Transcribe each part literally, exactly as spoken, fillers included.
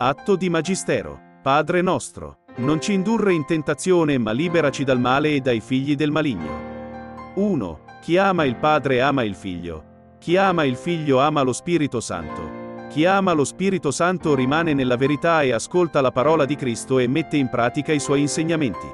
Atto di Magistero. Padre nostro, non ci indurre in tentazione ma liberaci dal male e dai figli del maligno. uno. Chi ama il Padre ama il Figlio. Chi ama il Figlio ama lo Spirito Santo. Chi ama lo Spirito Santo rimane nella verità e ascolta la parola di Cristo e mette in pratica i suoi insegnamenti.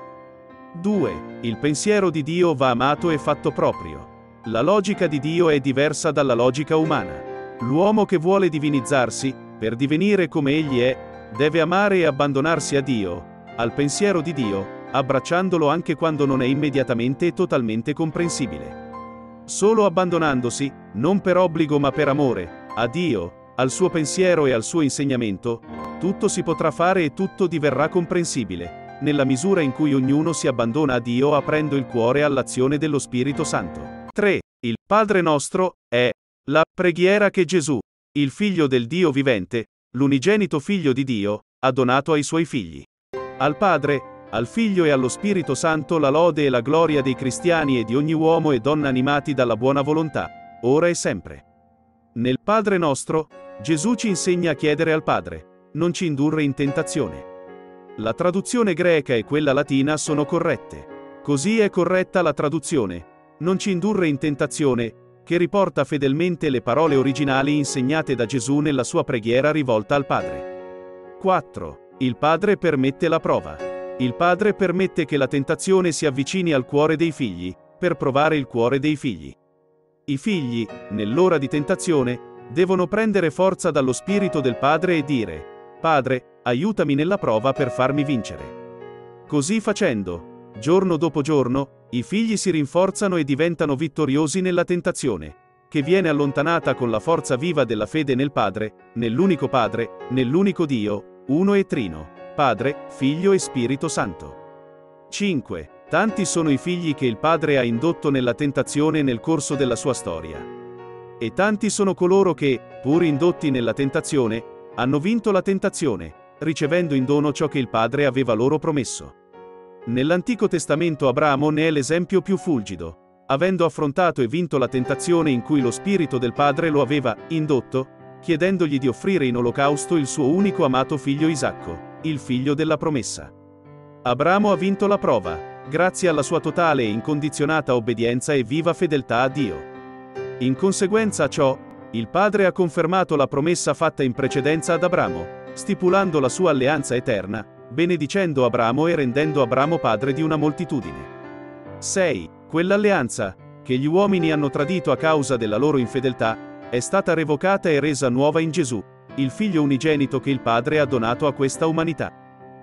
due. Il pensiero di Dio va amato e fatto proprio. La logica di Dio è diversa dalla logica umana. L'uomo che vuole divinizzarsi, per divenire come egli è, deve amare e abbandonarsi a Dio, al pensiero di Dio, abbracciandolo anche quando non è immediatamente e totalmente comprensibile. Solo abbandonandosi, non per obbligo ma per amore, a Dio, al suo pensiero e al suo insegnamento, tutto si potrà fare e tutto diverrà comprensibile, nella misura in cui ognuno si abbandona a Dio aprendo il cuore all'azione dello Spirito Santo. tre. Il Padre nostro è la preghiera che Gesù, il Figlio del Dio vivente, l'unigenito Figlio di Dio, ha donato ai suoi figli. Al Padre, al Figlio e allo Spirito Santo la lode e la gloria dei cristiani e di ogni uomo e donna animati dalla buona volontà, ora e sempre. Nel Padre nostro, Gesù ci insegna a chiedere al Padre, non ci indurre in tentazione. La traduzione greca e quella latina sono corrette. Così è corretta la traduzione, non ci indurre in tentazione, che riporta fedelmente le parole originali insegnate da Gesù nella sua preghiera rivolta al Padre. quattro. Il Padre permette la prova. Il Padre permette che la tentazione si avvicini al cuore dei figli, per provare il cuore dei figli. I figli, nell'ora di tentazione, devono prendere forza dallo Spirito del Padre e dire: Padre, aiutami nella prova per farmi vincere. Così facendo, giorno dopo giorno, i figli si rinforzano e diventano vittoriosi nella tentazione, che viene allontanata con la forza viva della fede nel Padre, nell'unico Padre, nell'unico Dio, uno e trino, Padre, Figlio e Spirito Santo. cinque. Tanti sono i figli che il Padre ha indotto nella tentazione nel corso della sua storia. E tanti sono coloro che, pur indotti nella tentazione, hanno vinto la tentazione, ricevendo in dono ciò che il Padre aveva loro promesso. Nell'Antico Testamento Abramo ne è l'esempio più fulgido, avendo affrontato e vinto la tentazione in cui lo Spirito del Padre lo aveva indotto, chiedendogli di offrire in olocausto il suo unico amato figlio Isacco, il figlio della promessa. Abramo ha vinto la prova, grazie alla sua totale e incondizionata obbedienza e viva fedeltà a Dio. In conseguenza a ciò, il Padre ha confermato la promessa fatta in precedenza ad Abramo, stipulando la sua alleanza eterna, benedicendo Abramo e rendendo Abramo padre di una moltitudine. sei. Quell'alleanza, che gli uomini hanno tradito a causa della loro infedeltà, è stata revocata e resa nuova in Gesù, il Figlio unigenito che il Padre ha donato a questa umanità.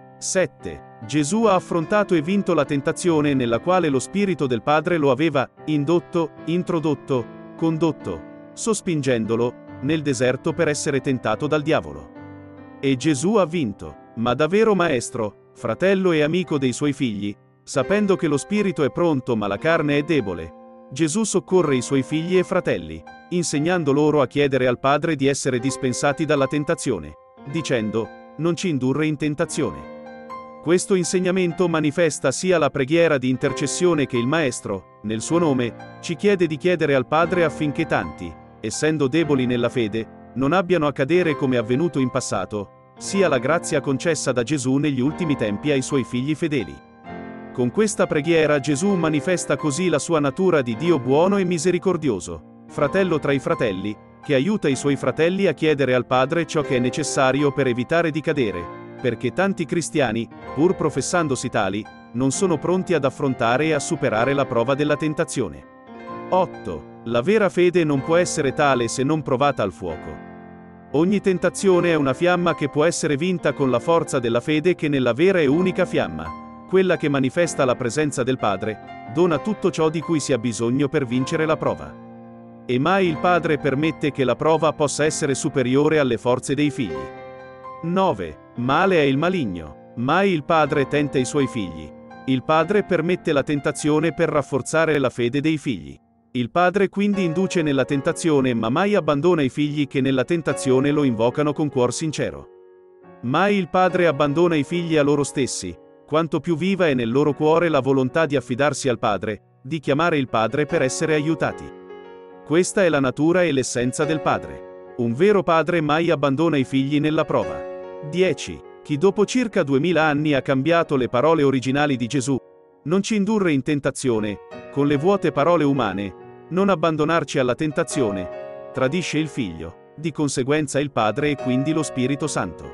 sette. Gesù ha affrontato e vinto la tentazione nella quale lo Spirito del Padre lo aveva indotto, introdotto, condotto, sospingendolo, nel deserto per essere tentato dal diavolo. E Gesù ha vinto, ma da vero maestro, fratello e amico dei suoi figli, sapendo che lo spirito è pronto ma la carne è debole, Gesù soccorre i suoi figli e fratelli, insegnando loro a chiedere al Padre di essere dispensati dalla tentazione, dicendo: non ci indurre in tentazione. Questo insegnamento manifesta sia la preghiera di intercessione che il Maestro, nel suo nome, ci chiede di chiedere al Padre affinché tanti, essendo deboli nella fede, non abbiano a cadere come avvenuto in passato, sia la grazia concessa da Gesù negli ultimi tempi ai suoi figli fedeli. Con questa preghiera Gesù manifesta così la sua natura di Dio buono e misericordioso, fratello tra i fratelli, che aiuta i suoi fratelli a chiedere al Padre ciò che è necessario per evitare di cadere, perché tanti cristiani, pur professandosi tali, non sono pronti ad affrontare e a superare la prova della tentazione. otto. La vera fede non può essere tale se non provata al fuoco. Ogni tentazione è una fiamma che può essere vinta con la forza della fede che nella vera e unica fiamma, quella che manifesta la presenza del Padre, dona tutto ciò di cui si ha bisogno per vincere la prova. E mai il Padre permette che la prova possa essere superiore alle forze dei figli. nove. Male è il maligno. Mai il Padre tenta i suoi figli. Il Padre permette la tentazione per rafforzare la fede dei figli. Il Padre quindi induce nella tentazione ma mai abbandona i figli che nella tentazione lo invocano con cuor sincero. Mai il Padre abbandona i figli a loro stessi, quanto più viva è nel loro cuore la volontà di affidarsi al Padre, di chiamare il Padre per essere aiutati. Questa è la natura e l'essenza del Padre. Un vero padre mai abbandona i figli nella prova. dieci. Chi dopo circa duemila anni ha cambiato le parole originali di Gesù. Non ci indurre in tentazione, con le vuote parole umane, non abbandonarci alla tentazione, tradisce il Figlio, di conseguenza il Padre e quindi lo Spirito Santo.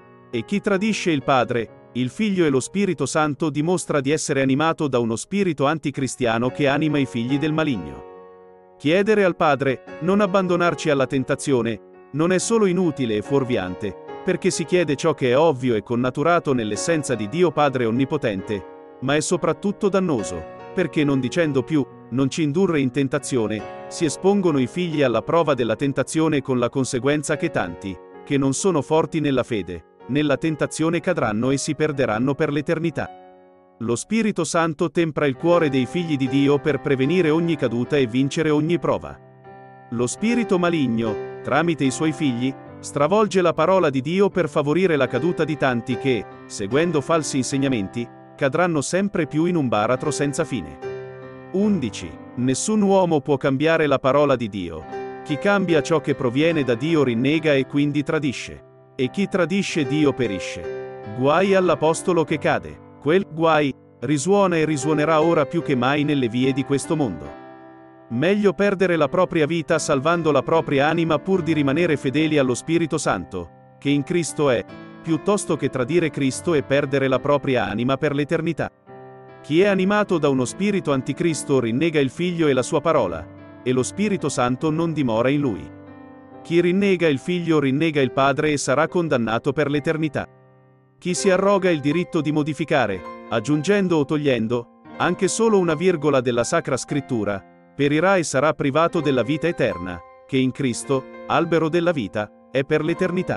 E chi tradisce il Padre, il Figlio e lo Spirito Santo dimostra di essere animato da uno spirito anticristiano che anima i figli del maligno. Chiedere al Padre, non abbandonarci alla tentazione, non è solo inutile e fuorviante, perché si chiede ciò che è ovvio e connaturato nell'essenza di Dio Padre Onnipotente, ma è soprattutto dannoso, perché non dicendo più, non ci indurre in tentazione, si espongono i figli alla prova della tentazione con la conseguenza che tanti, che non sono forti nella fede, nella tentazione cadranno e si perderanno per l'eternità. Lo Spirito Santo tempra il cuore dei figli di Dio per prevenire ogni caduta e vincere ogni prova. Lo spirito maligno, tramite i suoi figli, stravolge la parola di Dio per favorire la caduta di tanti che, seguendo falsi insegnamenti, cadranno sempre più in un baratro senza fine. undici. Nessun uomo può cambiare la parola di Dio. Chi cambia ciò che proviene da Dio rinnega e quindi tradisce. E chi tradisce Dio perisce. Guai all'apostolo che cade. Quel guai risuona e risuonerà ora più che mai nelle vie di questo mondo. Meglio perdere la propria vita salvando la propria anima pur di rimanere fedeli allo Spirito Santo, che in Cristo è, piuttosto che tradire Cristo e perdere la propria anima per l'eternità. Chi è animato da uno spirito anticristo rinnega il Figlio e la sua parola, e lo Spirito Santo non dimora in lui. Chi rinnega il Figlio rinnega il Padre e sarà condannato per l'eternità. Chi si arroga il diritto di modificare, aggiungendo o togliendo, anche solo una virgola della Sacra Scrittura, perirà e sarà privato della vita eterna, che in Cristo, albero della vita, è per l'eternità.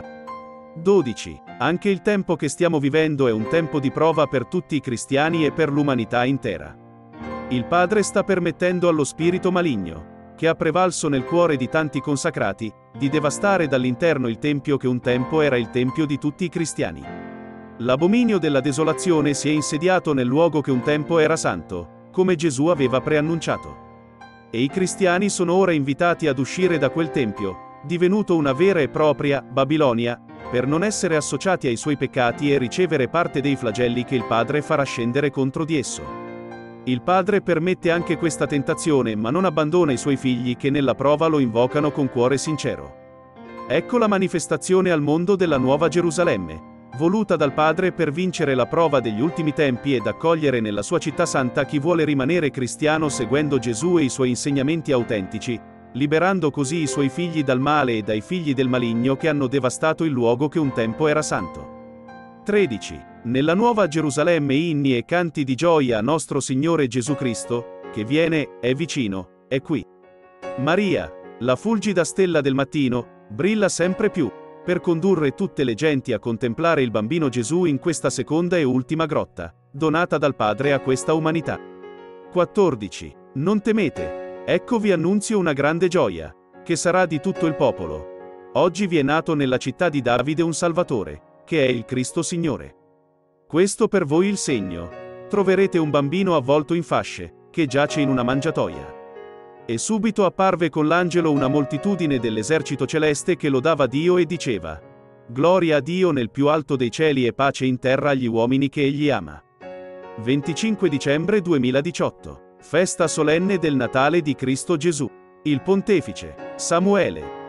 dodici. Anche il tempo che stiamo vivendo è un tempo di prova per tutti i cristiani e per l'umanità intera. Il Padre sta permettendo allo spirito maligno, che ha prevalso nel cuore di tanti consacrati, di devastare dall'interno il Tempio che un tempo era il Tempio di tutti i cristiani. L'abominio della desolazione si è insediato nel luogo che un tempo era santo, come Gesù aveva preannunciato. E i cristiani sono ora invitati ad uscire da quel Tempio, divenuto una vera e propria Babilonia, per non essere associati ai suoi peccati e ricevere parte dei flagelli che il Padre farà scendere contro di esso. Il Padre permette anche questa tentazione ma non abbandona i suoi figli che nella prova lo invocano con cuore sincero. Ecco la manifestazione al mondo della Nuova Gerusalemme, voluta dal Padre per vincere la prova degli ultimi tempi ed accogliere nella sua città santa chi vuole rimanere cristiano seguendo Gesù e i suoi insegnamenti autentici, liberando così i suoi figli dal male e dai figli del maligno che hanno devastato il luogo che un tempo era santo. tredici. Nella Nuova Gerusalemme inni e canti di gioia a nostro Signore Gesù Cristo, che viene, è vicino, è qui. Maria, la fulgida stella del mattino, brilla sempre più, per condurre tutte le genti a contemplare il bambino Gesù in questa seconda e ultima grotta, donata dal Padre a questa umanità. quattordici. Non temete, ecco vi annunzio una grande gioia, che sarà di tutto il popolo. Oggi vi è nato nella città di Davide un Salvatore, che è il Cristo Signore. Questo per voi il segno: troverete un bambino avvolto in fasce, che giace in una mangiatoia. E subito apparve con l'angelo una moltitudine dell'esercito celeste che lodava Dio e diceva: Gloria a Dio nel più alto dei cieli e pace in terra agli uomini che Egli ama. venticinque dicembre duemiladiciotto. Festa solenne del Natale di Cristo Gesù. Il Pontefice, Samuele.